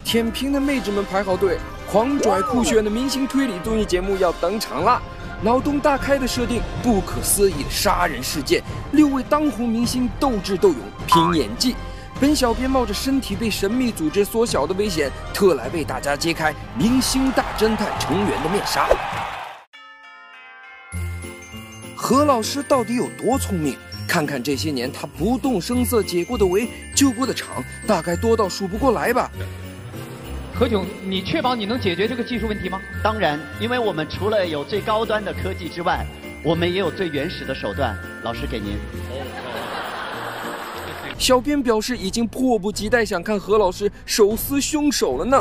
舔屏的妹纸们排好队，狂拽酷炫的明星推理综艺节目要登场啦！脑洞大开的设定，不可思议的杀人事件，6位当红明星斗智斗勇，拼演技。本小编冒着身体被神秘组织缩小的危险，特来为大家揭开明星大侦探成员的面纱。何老师到底有多聪明？看看这些年他不动声色解过的围、救过的场，大概多到数不过来吧。 何炅，你确保你能解决这个技术问题吗？ 当然，因为我们除了有最高端的科技之外，我们也有最原始的手段。老师给您。 小编表示已经迫不及待想看何老师手撕凶手了呢。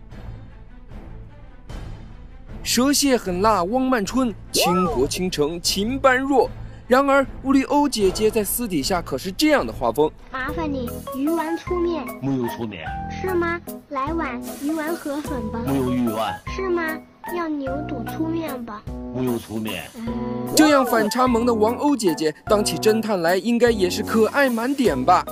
蛇蝎狠辣汪曼春，倾国倾城秦般若。然而屋里欧姐姐在私底下可是这样的画风： 麻烦你鱼丸粗面。 没有粗面。 是吗？来碗鱼丸河粉吧。 没有鱼丸。 是吗？要牛肚粗面吧。 没有粗面。 这样反差萌的王欧姐姐当起侦探来，应该也是可爱满点吧。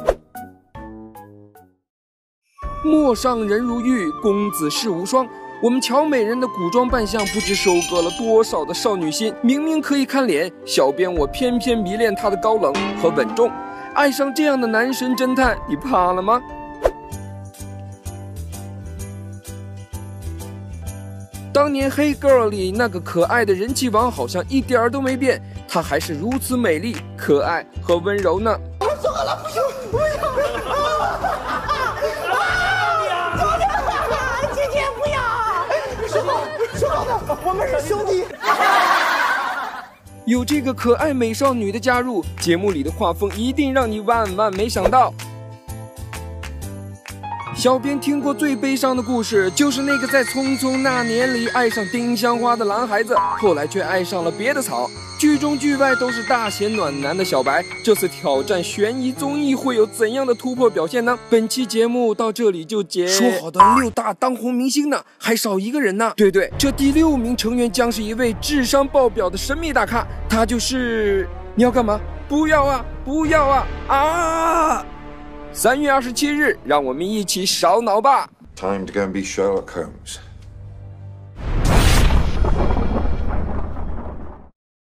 陌上人如玉，公子世无双。我们乔美人的古装扮相不知收割了多少的少女心，明明可以看脸，小编我偏偏迷恋她的高冷和稳重。爱上这样的男神侦探，你怕了吗？当年《黑 girl》里那个可爱的人气王好像一点儿都没变，她还是如此美丽、可爱和温柔呢。 我错了，不行，不要！姐姐不要！说好的，我们是兄弟。 有这个可爱美少女的加入，节目里的画风一定让你万万没想到。小编听过最悲伤的故事，就是那个在《匆匆那年》里爱上丁香花的男孩子，后来却爱上了别的草。剧中剧外都是大显暖男的小白，这次挑战悬疑综艺会有怎样的突破表现呢？本期节目到这里就结。说好的6大当红明星呢？还少一个人呢。对，这第6名成员将是一位智商爆表的神秘大咖，他就是……你要干嘛？不要啊！不要啊！啊！3月27日，让我们一起烧脑吧。 Time to go and be Sherlock Holmes.